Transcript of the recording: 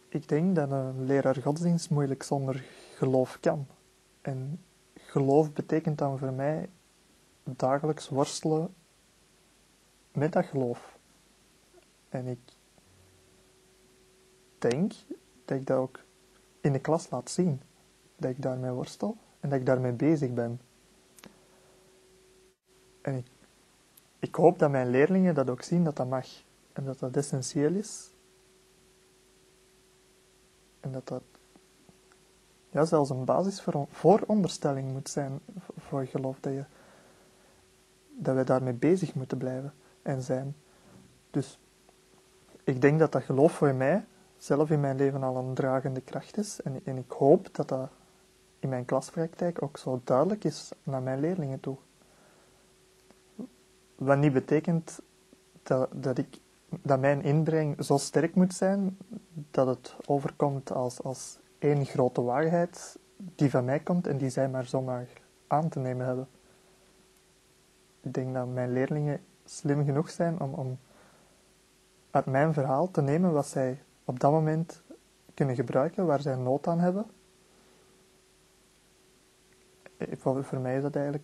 Ik denk dat een leraar godsdienst moeilijk zonder geloof kan. En geloof betekent dan voor mij dagelijks worstelen met dat geloof. En ik denk dat ik dat ook in de klas laat zien. Dat ik daarmee worstel en dat ik daarmee bezig ben. En ik hoop dat mijn leerlingen dat ook zien, dat dat mag. En dat dat essentieel is. En dat dat zelfs een basisvooronderstelling moet zijn voor geloof. Dat we daarmee bezig moeten blijven en zijn. Dus ik denk dat dat geloof voor mij zelf in mijn leven al een dragende kracht is. En ik hoop dat dat in mijn klaspraktijk ook zo duidelijk is naar mijn leerlingen toe. Wat niet betekent dat mijn inbreng zo sterk moet zijn dat het overkomt als één grote waarheid die van mij komt en die zij maar zomaar aan te nemen hebben. Ik denk dat mijn leerlingen slim genoeg zijn om uit mijn verhaal te nemen wat zij op dat moment kunnen gebruiken, waar zij nood aan hebben. Voor mij is dat eigenlijk